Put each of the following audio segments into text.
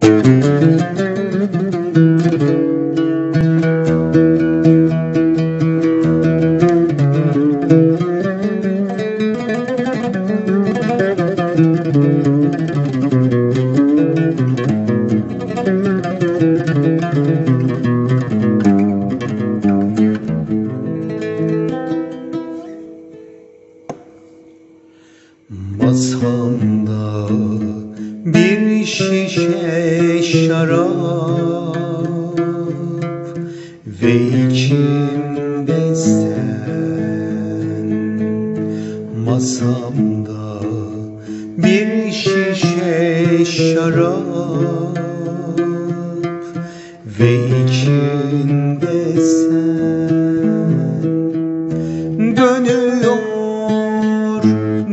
Masamda bir şişe şarap ve içinde sen. Masamda bir şişe şarap ve içinde sen. Dönüyor,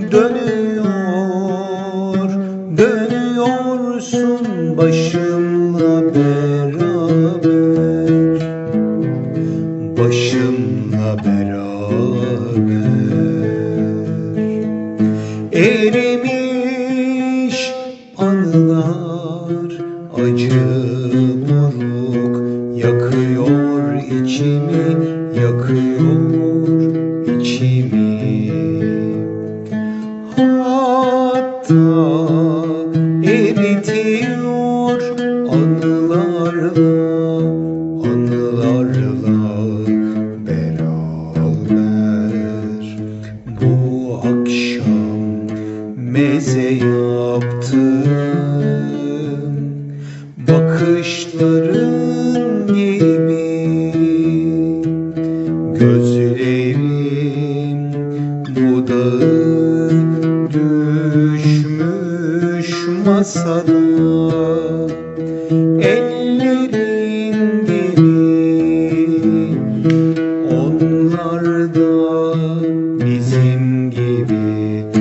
dönüyor, dönüyorsun başımla beraber, başımla beraber. Erimiş anılar acı buruk, yakıyor içimi, yakıyor içimi. Hatta eritiyor anılarla, anılarla beraber. Bu akşam meze yaptım, bakışların gibi. Gözlerim dudağı düşmüş masada, ellerin gibi, onlar da bizim gibi.